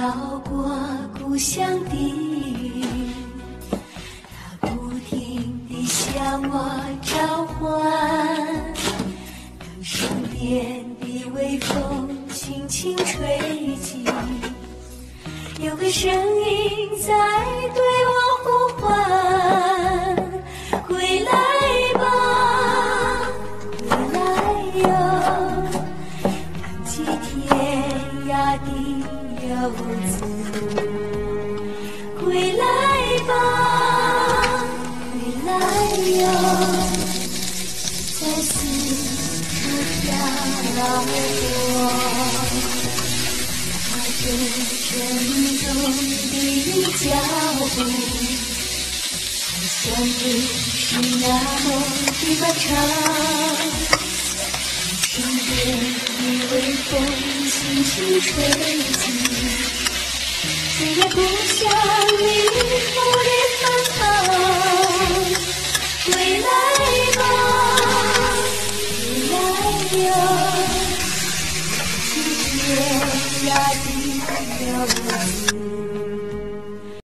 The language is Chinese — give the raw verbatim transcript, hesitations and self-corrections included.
绕过故乡的云，它不停地向我召唤。当身边的微风轻轻吹起，有个声音在对我呼唤：归来吧，归来哟，浪迹天涯的游子。归来吧，归来哟，在四处飘过。踏着沉重的脚步，好像路是那么的漫长。身边的微风轻轻吹起，虽然不像你梦里芬芳。归来吧，归来哟，浪迹天涯的游子。